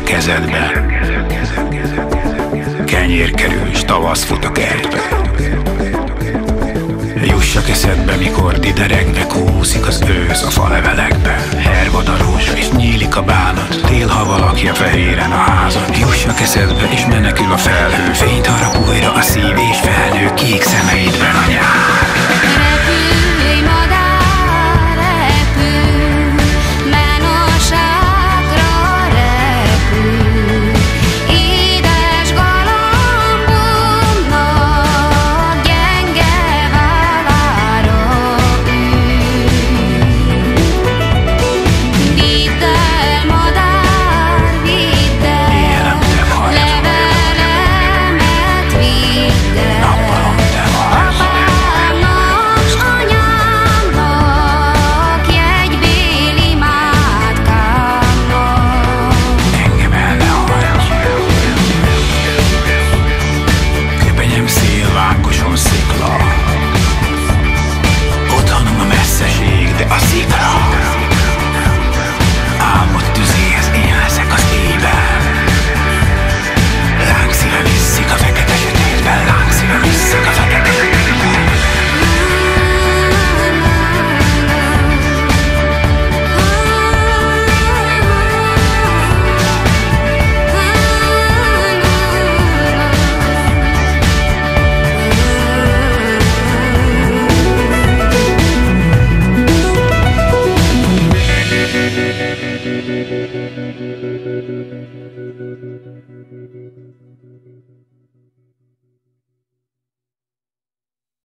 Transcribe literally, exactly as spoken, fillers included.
kezedbe. Kenyér kerül, s tavasz fut a kertbe. Jussak eszedbe, mikor dideregve kúszik az ősz a falevelekbe. Hervad a rózsa, és nyílik a bánat, tél, ha valaki a fehéren a házat. Jussak eszedbe, és menekül a felhő, fényt harap újra a szív, és felnő kék szemeidben a nyár. Repülj, madár, repülj, menőságra repülj, édes galambomnak gyenge vállára ülj. Vidd el, madár, vidd el, levelemet vidd el. Otthonom a messzeség, de a szikra. Álmod tüzéhez én leszek az éjben. Lángszíve visszik a fekete sötétben, lángszíve visszik a fekete sötétben. Thank you.